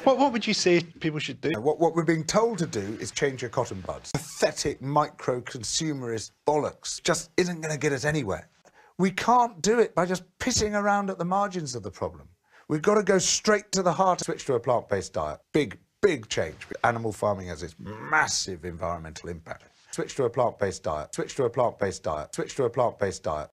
What would you say people should do? What we're being told to do is change your cotton buds. Pathetic micro-consumerist bollocks just isn't going to get us anywhere. We can't do it by just pissing around at the margins of the problem. We've got to go straight to the heart. Switch to a plant-based diet. Big change. Animal farming has this massive environmental impact. Switch to a plant-based diet. Switch to a plant-based diet. Switch to a plant-based diet.